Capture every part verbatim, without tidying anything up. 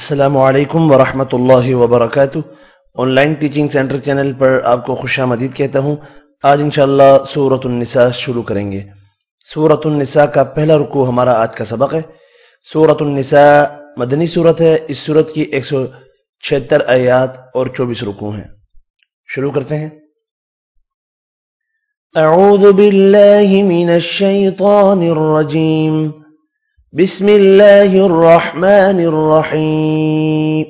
अस्सलामुअलैकुम वरहमतुल्लाहि वबरकातुह। ऑनलाइन टीचिंग सेंटर चैनल पर आपको खुशामदीद कहता हूँ। आज इंशाअल्लाह सूरत अन-निसा शुरू करेंगे। सूरत अन-निसा का पहला रुकू हमारा आज का सबक है। सूरत अन-निसा मदनी सूरत है। इस सूरत की एक सौ छिहत्तर आयात और चौबीस रुकू हैं। शुरू करते हैं। अऊज़ु बिल्लाहि मिनश शैतानिर रजीम। बिस्मिल्लाहिर रहमानिर रहीम।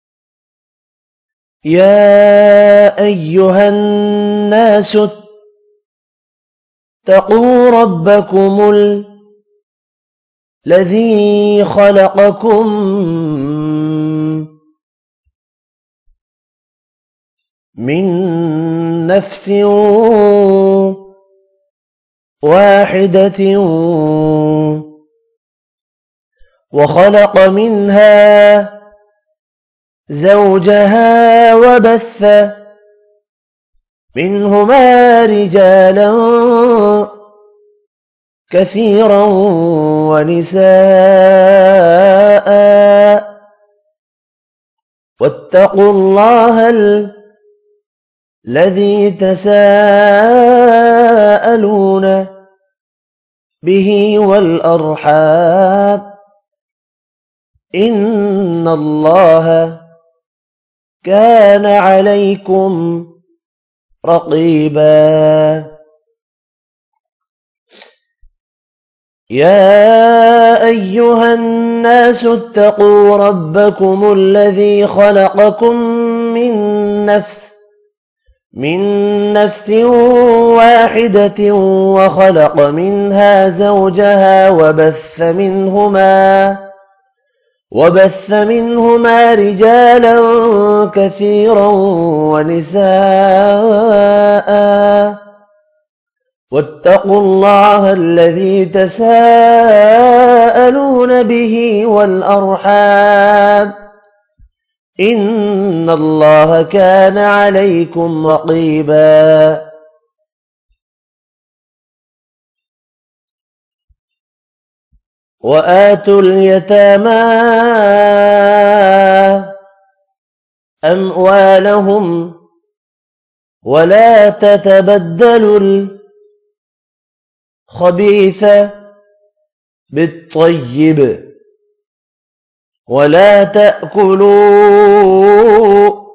या अय्युहन नासु तक़ू रब्बकुमुल लज़ी ख़लक़कुम मिन नफ्सिन वाहिदतिन वख़लक़ मिन्हा ज़ौजहा वबस्स मिन्हुमा रिजालन कसीरन वनिसाअ वत्तक़ुल्लाह الذي تساءلون به والأرحام إن الله كان عليكم رقيبا يا أيها الناس اتقوا ربكم الذي خلقكم من نفس من نفس واحدة وخلق منها زوجها وبث منهما وبث منهما رجالا كثيرا ونساء واتقوا الله الذي تساءلون به والأرحام إن الله كان عليكم رقيبا وآتوا اليتامى أموالهم ولا تتبدلوا الخبيث بالطيب ولا تأكلوا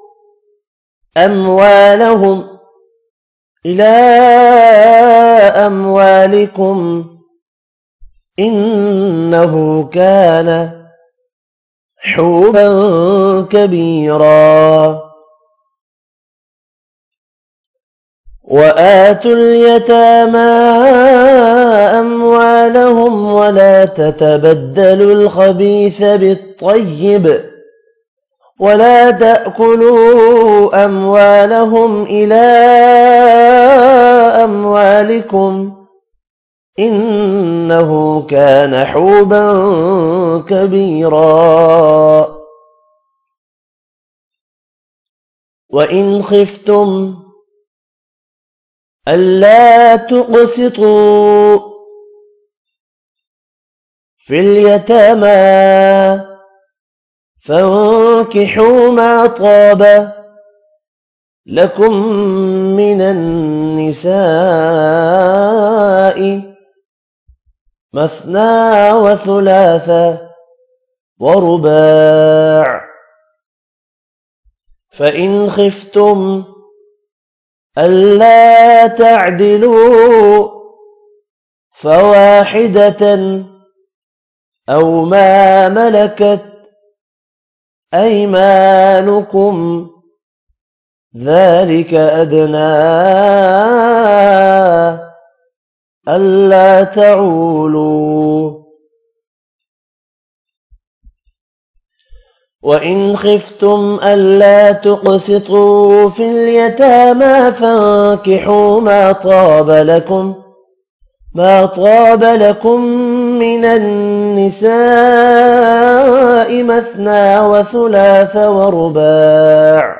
أموالهم إلى أموالكم إنه كان حوبا كبيرا وآتوا اليتامى أموالهم ولا تتبدلوا الخبيث بالطيب ولا تأكلوا أموالهم إلى أموالكم إنه كان حوبا كبيرا وإن خفتم ألا تقسطوا في اليتامى فانكحوا ما طاب لكم من النساء مثنى وثلاث ورباع فإن خفتم ألا تعدلوا فواحدة أو ما ملكت أيمانكم ذلك أدنى ألا تعولوا وإن خفتم ألا تقسطوا في اليتامى فانكحوا ما طاب لكم ما طاب لكم من النساء مثنى وثلاث ورباع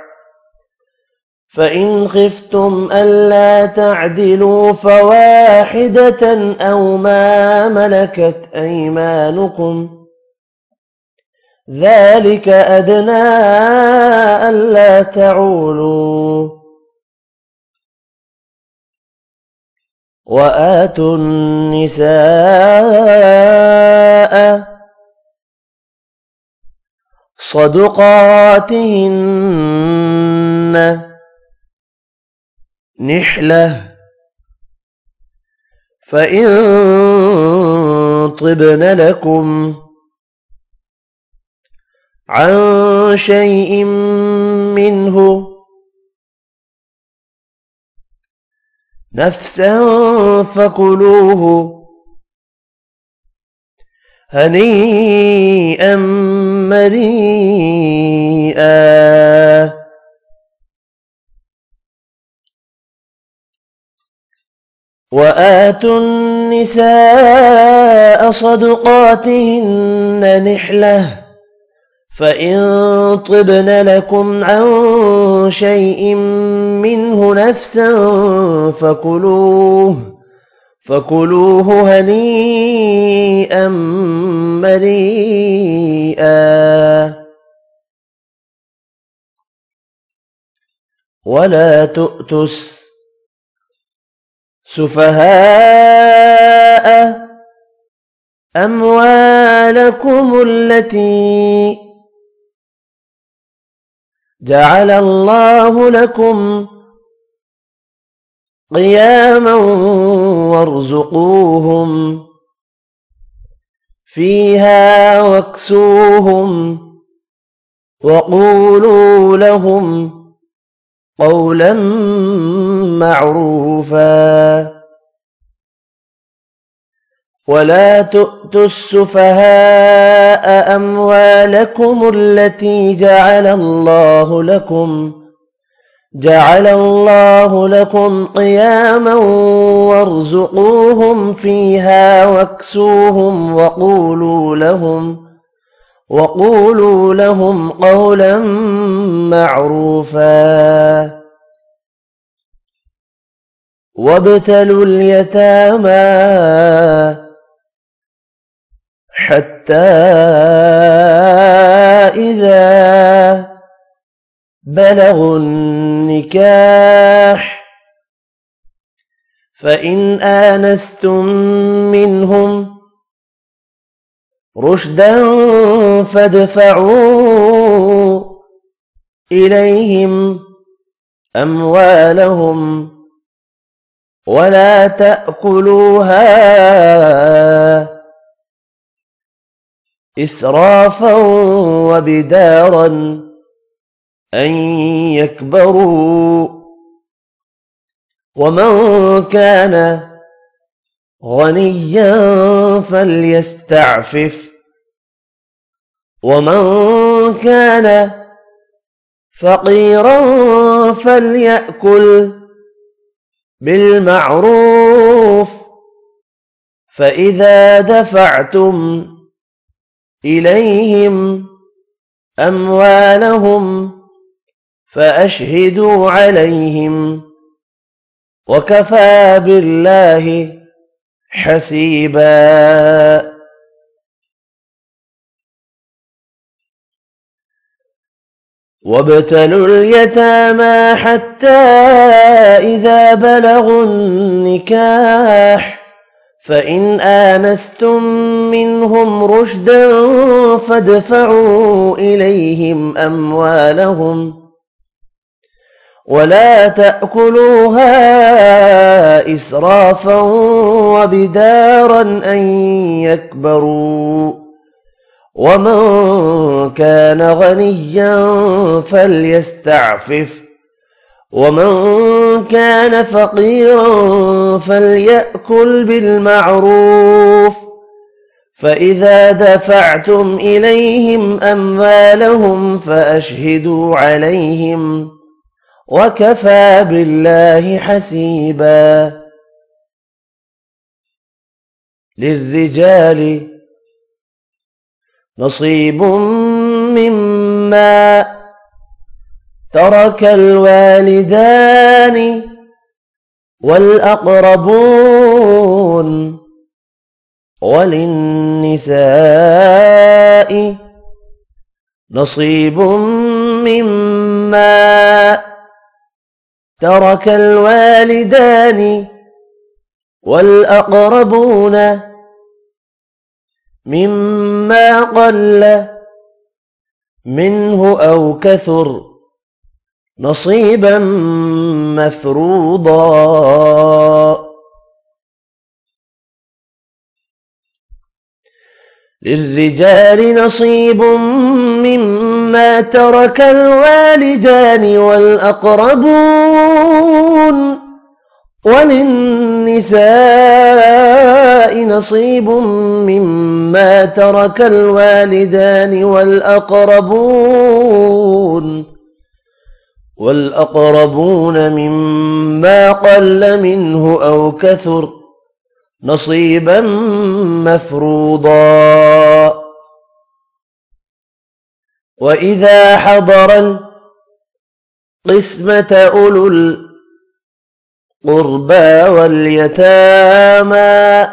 فإن خفتم ألا تعدلوا فواحدة أو ما ملكت أيمانكم ذلك أدنى ألا تعولوا وآتوا النساء صدقاتهن نحلة فإن طبن لكم عن شيء منه نفسا فكلوه هنيئا مريئا وآتوا النساء صدقاتهن نحلة فإن طبن لكم عن شيء منه نفسا فكلوه فكلوه هنيئا مريئا ولا تؤتوا السفهاء أموالكم التي جعل الله لكم قياما وارزقوهم فيها واكسوهم وقولوا لهم قولا معروفا ولا تؤتوا السفهاء أموالكم التي جعل الله لكم جعل الله لكم قياما وارزقوهم فيها واكسوهم وقولوا لهم وقولوا لهم قولا معروفا وابتلوا اليتامى حتى إذا بلغوا النكاح فإن آنستم منهم رشدا فادفعوا إليهم أموالهم ولا تأكلوها إسرافا وبدارا أن يكبروا ومن كان غنيا فليستعفف ومن كان فقيرا فليأكل بالمعروف فإذا دفعتم إليهم أموالهم فأشهدوا عليهم وكفى بالله حسيبا وابتلوا اليتامى حتى إذا بلغوا النكاح فإن آنستم منهم رشدا فادفعوا إليهم أموالهم ولا تأكلوها إسرافا وبدارا أن يكبروا ومن كان غنيا فليستعفف ومن كان فقيرا فليأكل بالمعروف فإذا دفعتم إليهم أموالهم فأشهدوا عليهم وكفى بالله حسيبا للرجال نصيب مما ترك الوالدان والأقربون وللنساء نصيب مما ترك الوالدان والأقربون مما قل منه أو كثر نصيبا مفروضا. للرجال نصيب مما ترك الوالدان والأقربون وللنساء نصيب مما ترك الوالدان والأقربون والأقربون مما قل منه أو كثر نصيبا مفروضا. وإذا حضر القسمة أولو القربى واليتامى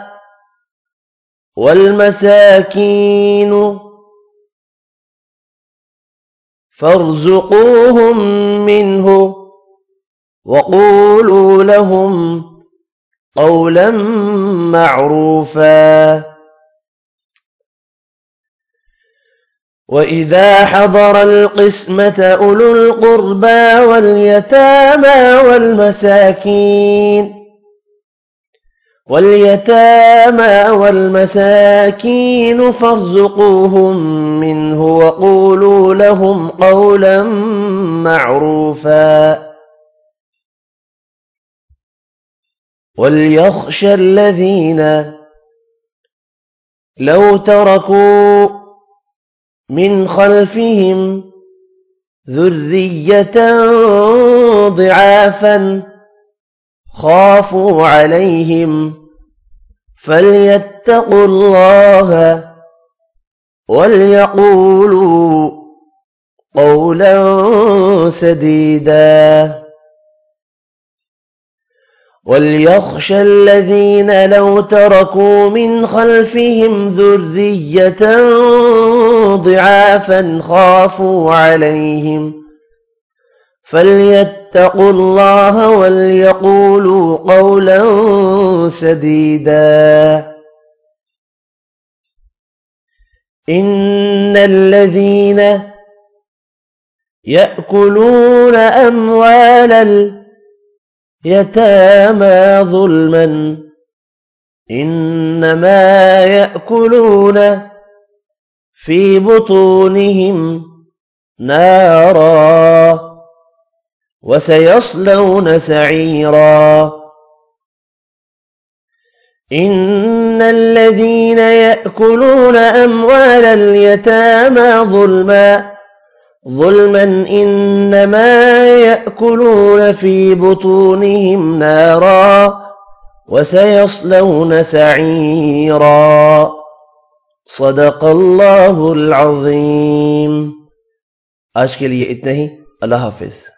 والمساكين فارزقوهم منه وقولوا لهم قولا معروفا. وإذا حضر القسمة أولو القربى واليتامى والمساكين واليتامى والمساكين فارزقوهم منه وقولوا لهم قولا معروفا. وليخشى الذين لو تركوا من خلفهم ذرية ضعافا خافوا عليهم فليتقوا الله وليقولوا قولا سديدا. وليخشى الذين لو تركوا من خلفهم ذرية ضعافا خافوا عليهم فليتقوا الله وليقولوا قولا سديدا. إن الذين يأكلون أموال اليتامى ظلما إنما يأكلون في بطونهم نارا وسيصلون سعيرا. إن الذين يأكلون أموال اليتامى ظلما ظلما إنما يأكلون في بطونهم نارا وسيصلون سعيرا. صدق الله العظيم. आज के लिए इतना ही। अल्लाह हाफिज।